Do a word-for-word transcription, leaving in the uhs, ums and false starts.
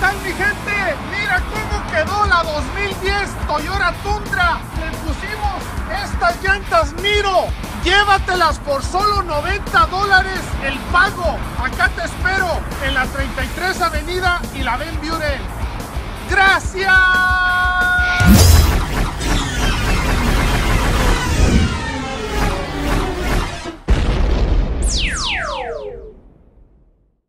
están, mi gente? Mira cómo quedó la dos mil diez Toyota Tundra. Le pusimos estas llantas Miro. Llévatelas por solo noventa dólares el pago. Acá te espero en la treinta y tres Avenida y la Ben Buren. ¡Gracias!